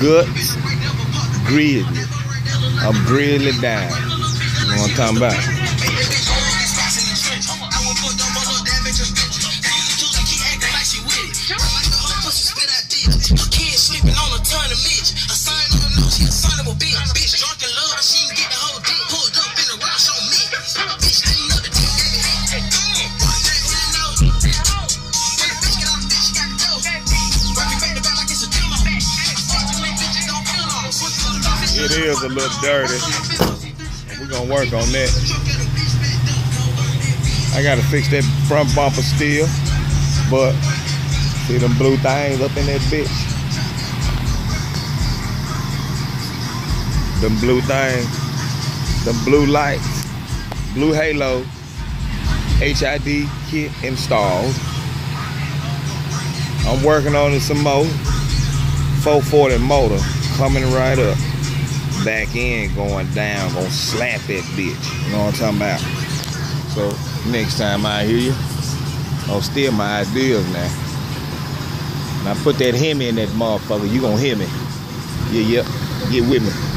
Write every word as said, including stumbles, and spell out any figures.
guts, grizzly. I'm grizzly down. You know what I'm talking about? It is a little dirty. We're gonna work on that. I gotta fix that front bumper still, but see them blue things up in that bitch. Them blue things, them blue lights, blue halo, H I D kit installed. I'm working on it some more. four forty motor coming right up. Back end going down, gonna slap that bitch. You know what I'm talking about? So next time I hear you, I'll steal my ideas now. When I put that Hemi in that motherfucker, you gonna hear me. Yeah, yeah, get with me.